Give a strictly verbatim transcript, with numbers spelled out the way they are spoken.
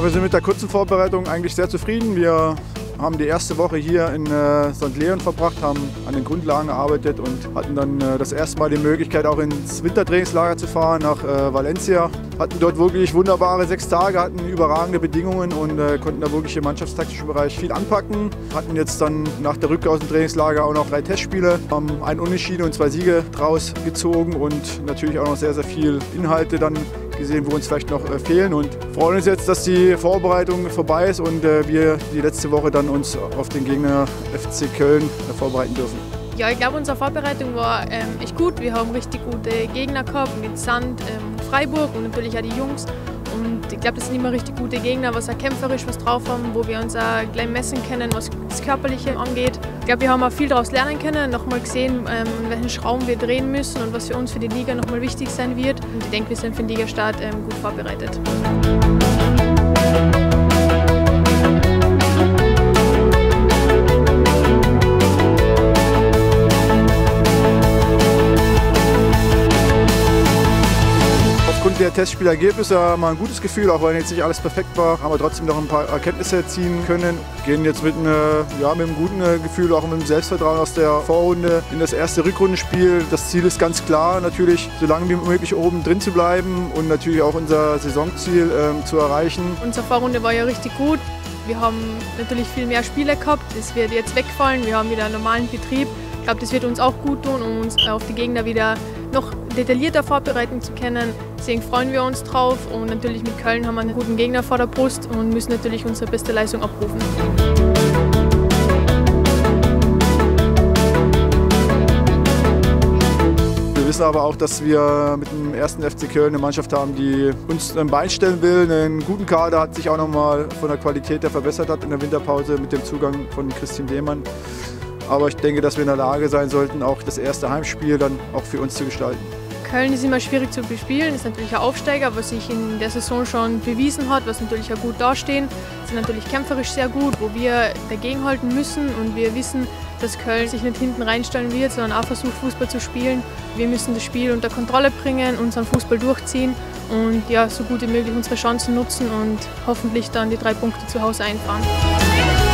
wir sind mit der kurzen Vorbereitung eigentlich sehr zufrieden. Wir haben die erste Woche hier in äh, Sankt Leon verbracht, haben an den Grundlagen gearbeitet und hatten dann äh, das erste Mal die Möglichkeit, auch ins Wintertrainingslager zu fahren, nach äh, Valencia. Hatten dort wirklich wunderbare sechs Tage, hatten überragende Bedingungen und äh, konnten da wirklich im mannschaftstaktischen Bereich viel anpacken. Hatten jetzt dann nach der Rückkehr aus dem Trainingslager auch noch drei Testspiele, haben einen Unentschieden und zwei Siege draus gezogen und natürlich auch noch sehr, sehr viel Inhalte dann gesehen, wo uns vielleicht noch äh, fehlen, und freuen uns jetzt, dass die Vorbereitung vorbei ist und äh, wir die letzte Woche dann uns auf den Gegner F C Köln äh, vorbereiten dürfen. Ja, ich glaube, unsere Vorbereitung war ähm, echt gut. Wir haben richtig gute Gegner gehabt mit Sand, ähm, Freiburg und natürlich auch die Jungs. Und ich glaube, das sind immer richtig gute Gegner, was auch kämpferisch was drauf haben, wo wir uns auch gleich messen können, was das Körperliche angeht. Ich glaube, wir haben auch viel daraus lernen können, nochmal gesehen, ähm, welchen Schrauben wir drehen müssen und was für uns für die Liga nochmal wichtig sein wird. Und ich denke, wir sind für den Ligastart ähm, gut vorbereitet. Aufgrund der Testspielergebnisse haben wir ein gutes Gefühl, auch wenn jetzt nicht alles perfekt war, haben wir trotzdem noch ein paar Erkenntnisse ziehen können. Gehen jetzt mit, eine, ja, mit einem guten Gefühl, auch mit einem Selbstvertrauen aus der Vorrunde in das erste Rückrundenspiel. Das Ziel ist ganz klar, natürlich so lange wie möglich oben drin zu bleiben und natürlich auch unser Saisonziel ähm, zu erreichen. Unsere Vorrunde war ja richtig gut. Wir haben natürlich viel mehr Spiele gehabt, das wird jetzt wegfallen, wir haben wieder einen normalen Betrieb. Ich glaube, das wird uns auch gut tun, um uns auf die Gegner wieder noch detaillierter vorbereiten zu können. Deswegen freuen wir uns drauf, und natürlich mit Köln haben wir einen guten Gegner vor der Brust und müssen natürlich unsere beste Leistung abrufen. Wir wissen aber auch, dass wir mit dem ersten F C Köln eine Mannschaft haben, die uns ein Bein stellen will. Einen guten Kader, hat sich auch noch mal von der Qualität her verbessert hat in der Winterpause mit dem Zugang von Christian Lehmann. Aber ich denke, dass wir in der Lage sein sollten, auch das erste Heimspiel dann auch für uns zu gestalten. Köln ist immer schwierig zu bespielen, ist natürlich ein Aufsteiger, was sich in der Saison schon bewiesen hat, was natürlich auch gut dastehen. Sind natürlich kämpferisch sehr gut, wo wir dagegenhalten müssen, und wir wissen, dass Köln sich nicht hinten reinstellen wird, sondern auch versucht, Fußball zu spielen. Wir müssen das Spiel unter Kontrolle bringen, unseren Fußball durchziehen und ja, so gut wie möglich unsere Chancen nutzen und hoffentlich dann die drei Punkte zu Hause einfahren.